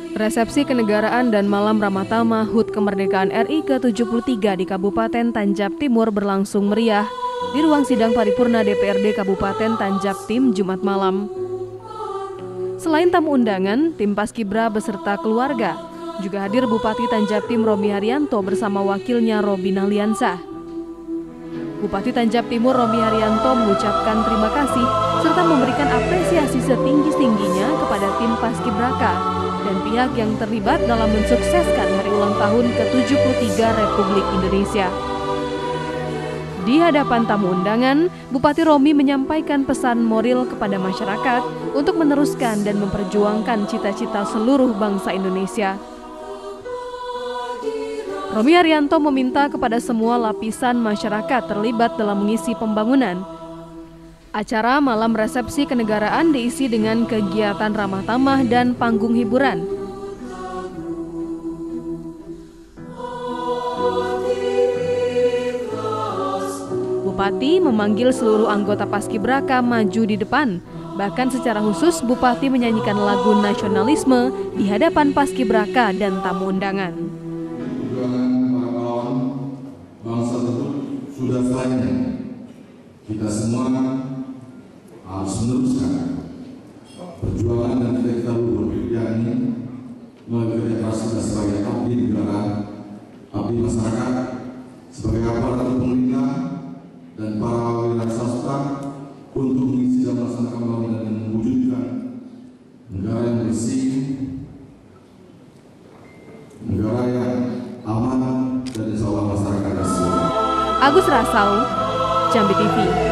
Resepsi kenegaraan dan malam Ramatama HUT Kemerdekaan RI ke-73 di Kabupaten Tanjab Timur berlangsung meriah di ruang sidang paripurna DPRD Kabupaten Tanjab Tim Jumat malam. Selain tamu undangan, tim Paskibra beserta keluarga juga hadir Bupati Tanjab Tim Romi Haryanto bersama wakilnya Robin Aliansah. Bupati Tanjab Timur Romi Haryanto mengucapkan terima kasih serta memberikan apresiasi setinggi-tingginya kepada tim Paskibraka dan pihak yang terlibat dalam mensukseskan hari ulang tahun ke-73 Republik Indonesia. Di hadapan tamu undangan, Bupati Romi menyampaikan pesan moral kepada masyarakat untuk meneruskan dan memperjuangkan cita-cita seluruh bangsa Indonesia. Romi Haryanto meminta kepada semua lapisan masyarakat terlibat dalam mengisi pembangunan. Acara malam resepsi kenegaraan diisi dengan kegiatan ramah tamah dan panggung hiburan. Bupati memanggil seluruh anggota Paskibraka maju di depan. Bahkan secara khusus Bupati menyanyikan lagu nasionalisme di hadapan Paskibraka dan tamu undangan. Bangsa tersebut sudah selesai. Kita semua harus meneruskan perjuangan dan kita berbeda ini melalui kerja keras kita sebagai abdi negara, abdi masyarakat, sebagai aparatur pemerintah dan para wira swasta untuk mengisi dan melaksanakan pembangunan dan mewujudkan negara yang bersih, negara yang aman dan insya Allah masyarakat yang sehat. Agus Rasau, Jambi TV.